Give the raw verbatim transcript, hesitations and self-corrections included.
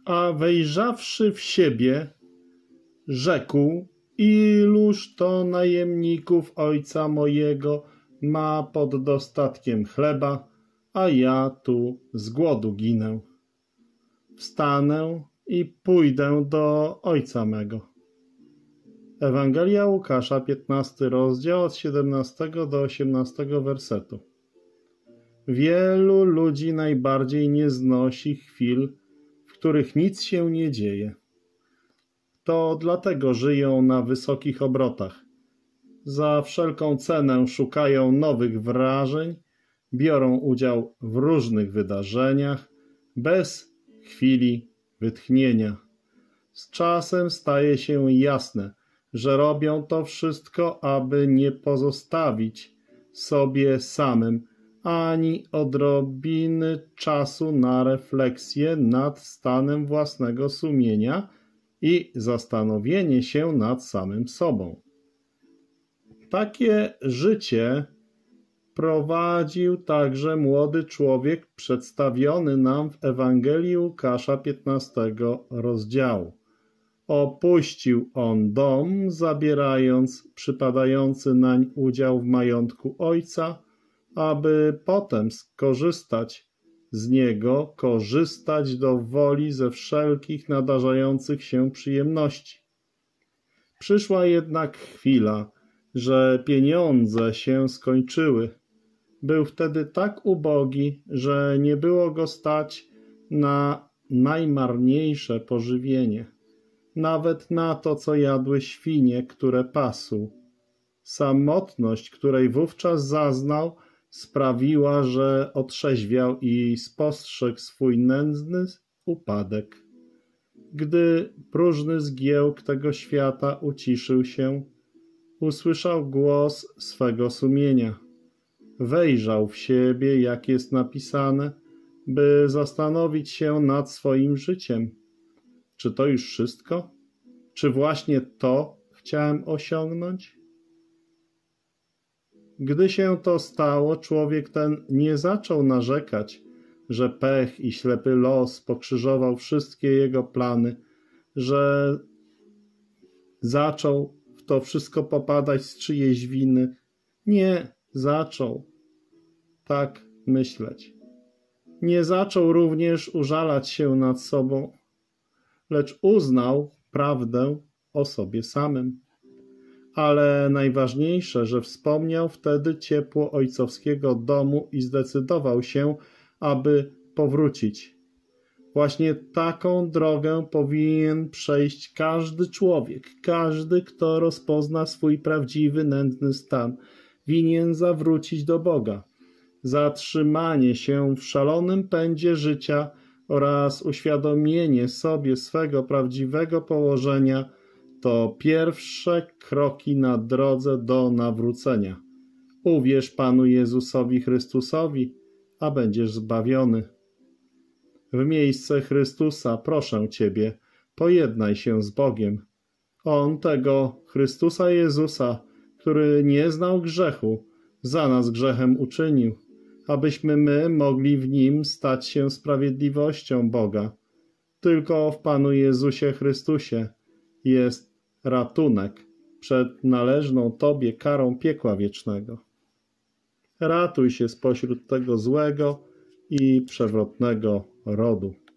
a wejrzawszy w siebie, rzekł: iluż to najemników ojca mojego ma pod dostatkiem chleba, a ja tu z głodu ginę. Wstanę i pójdę do ojca mego. Ewangelia Łukasza, piętnasty rozdział, od siedemnastego do osiemnastego wersetu. Wielu ludzi najbardziej nie znosi chwil, w których nic się nie dzieje. To dlatego żyją na wysokich obrotach. Za wszelką cenę szukają nowych wrażeń, biorą udział w różnych wydarzeniach, bez chwili wytchnienia. Z czasem staje się jasne, że robią to wszystko, aby nie pozostawić sobie samym ani odrobiny czasu na refleksję nad stanem własnego sumienia i zastanowienie się nad samym sobą. Takie życie prowadził także młody człowiek przedstawiony nam w Ewangelii Łukasza piętnastego rozdziału. Opuścił on dom, zabierając przypadający nań udział w majątku ojca, aby potem skorzystać z niego, korzystać do woli ze wszelkich nadarzających się przyjemności. Przyszła jednak chwila, że pieniądze się skończyły. Był wtedy tak ubogi, że nie było go stać na najmarniejsze pożywienie, nawet na to, co jadły świnie, które pasł. Samotność, której wówczas zaznał, sprawiła, że otrzeźwiał i spostrzegł swój nędzny upadek. Gdy próżny zgiełk tego świata uciszył się, usłyszał głos swego sumienia. Wejrzał w siebie, jak jest napisane, by zastanowić się nad swoim życiem. Czy to już wszystko? Czy właśnie to chciałem osiągnąć? Gdy się to stało, człowiek ten nie zaczął narzekać, że pech i ślepy los pokrzyżował wszystkie jego plany, że zaczął w to wszystko popadać z czyjejś winy. Nie zaczął tak myśleć. Nie zaczął również użalać się nad sobą, lecz uznał prawdę o sobie samym. Ale najważniejsze, że wspomniał wtedy ciepło ojcowskiego domu i zdecydował się, aby powrócić. Właśnie taką drogę powinien przejść każdy człowiek, każdy, kto rozpozna swój prawdziwy, nędzny stan, winien zawrócić do Boga. Zatrzymanie się w szalonym pędzie życia oraz uświadomienie sobie swego prawdziwego położenia to pierwsze kroki na drodze do nawrócenia. Uwierz Panu Jezusowi Chrystusowi, a będziesz zbawiony. W miejsce Chrystusa proszę Ciebie, pojednaj się z Bogiem. On tego Chrystusa Jezusa, który nie znał grzechu, za nas grzechem uczynił, abyśmy my mogli w Nim stać się sprawiedliwością Boga. Tylko w Panu Jezusie Chrystusie jest ratunek przed należną Tobie karą piekła wiecznego. Ratuj się spośród tego złego i przewrotnego rodu.